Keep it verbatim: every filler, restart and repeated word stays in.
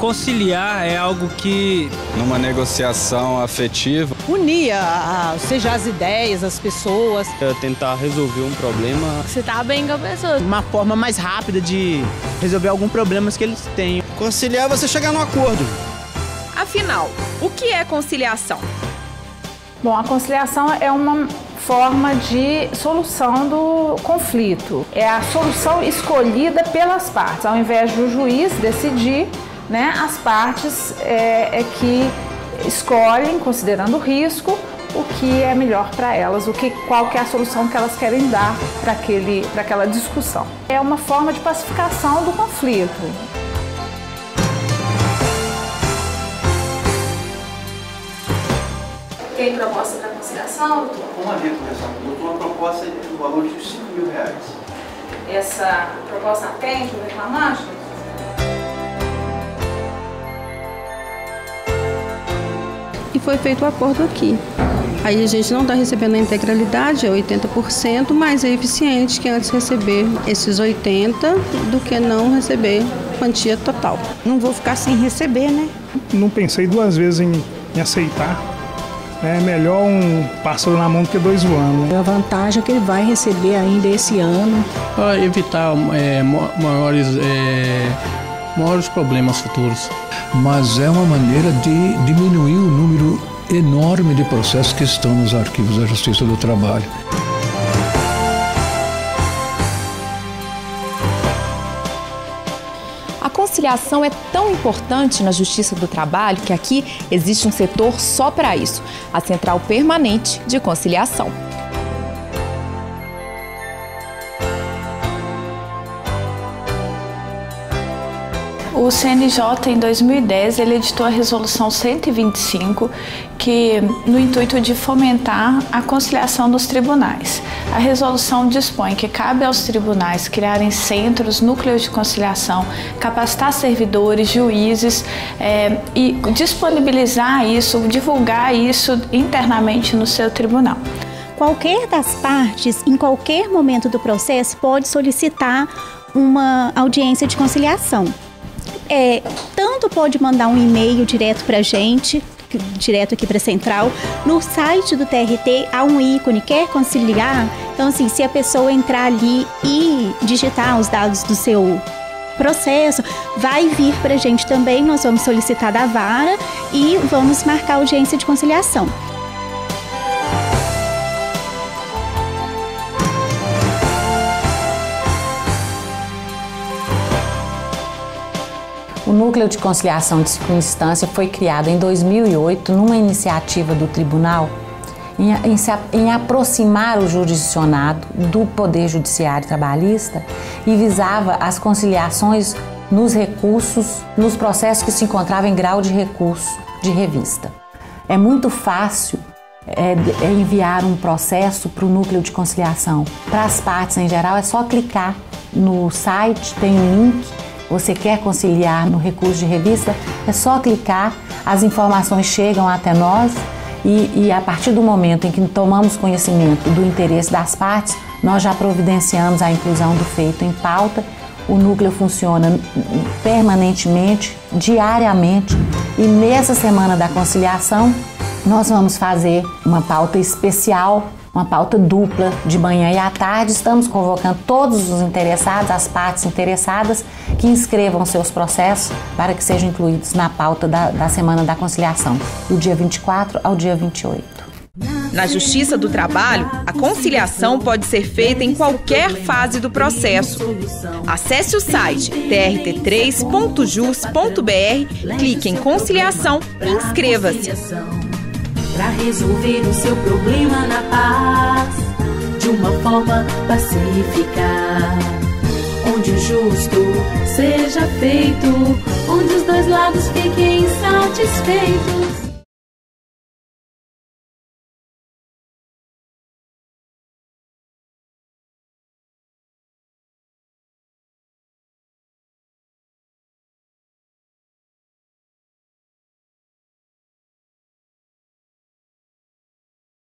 conciliar é algo que... Numa negociação afetiva... Unir, a, seja as ideias, as pessoas. É tentar resolver um problema. Você tá bem com a pessoa. Uma forma mais rápida de resolver algum problema que eles têm. Conciliar é você chegar num acordo. Afinal, o que é conciliação? Bom, a conciliação é uma forma de solução do conflito. É a solução escolhida pelas partes. Ao invés do juiz decidir, né, as partes é, é que escolhem, considerando o risco, o que é melhor para elas, o que, qual que é a solução que elas querem dar para aquele, para aquela discussão. É uma forma de pacificação do conflito. Tem proposta para conciliação, doutor? Como havia conversado com o doutor, uma proposta no valor de cinco mil reais. Essa proposta atende o reclamante? E foi feito o acordo aqui. Aí a gente não está recebendo a integralidade, é oitenta por cento, mas é eficiente que antes receber esses oitenta por cento do que não receber quantia total. Não vou ficar sem receber, né? Não pensei duas vezes em, em aceitar. É melhor um pássaro na mão do que dois voando. A vantagem é que ele vai receber ainda esse ano. Para evitar é, maiores, é, maiores problemas futuros. Mas é uma maneira de diminuir o número enorme de processos que estão nos arquivos da Justiça do Trabalho. A conciliação é tão importante na Justiça do Trabalho que aqui existe um setor só para isso, a Central Permanente de Conciliação. O C N J, em dois mil e dez, ele editou a Resolução cento e vinte e cinco, que, no intuito de fomentar a conciliação dos tribunais. A resolução dispõe que cabe aos tribunais criarem centros, núcleos de conciliação, capacitar servidores, juízes é, e disponibilizar isso, divulgar isso internamente no seu tribunal. Qualquer das partes, em qualquer momento do processo, pode solicitar uma audiência de conciliação. É, tanto pode mandar um e-mail direto para a gente, direto aqui para a Central. No site do T R T há um ícone, quer conciliar? Então, assim, se a pessoa entrar ali e digitar os dados do seu processo, vai vir para a gente também, nós vamos solicitar da vara e vamos marcar audiência de conciliação. O Núcleo de Conciliação de Segunda Instância foi criado em dois mil e oito numa iniciativa do Tribunal em, em, em aproximar o jurisdicionado do Poder Judiciário Trabalhista e visava as conciliações nos recursos, nos processos que se encontravam em grau de recurso de revista. É muito fácil é, é enviar um processo para o Núcleo de Conciliação. Para as partes em geral é só clicar no site, tem um link. Você quer conciliar no recurso de revista, é só clicar, as informações chegam até nós e, e a partir do momento em que tomamos conhecimento do interesse das partes, nós já providenciamos a inclusão do feito em pauta. O núcleo funciona permanentemente, diariamente, e nessa semana da conciliação nós vamos fazer uma pauta especial, uma pauta dupla de manhã e à tarde. Estamos convocando todos os interessados, as partes interessadas, que inscrevam seus processos para que sejam incluídos na pauta da, da Semana da Conciliação, do dia vinte e quatro ao dia vinte e oito. Na Justiça do Trabalho, a conciliação pode ser feita em qualquer fase do processo. Acesse o site t r t três ponto jus ponto b r, clique em conciliação e inscreva-se. Para resolver o seu problema na paz, de uma forma pacífica, onde o justo seja feito, onde os dois lados fiquem satisfeitos.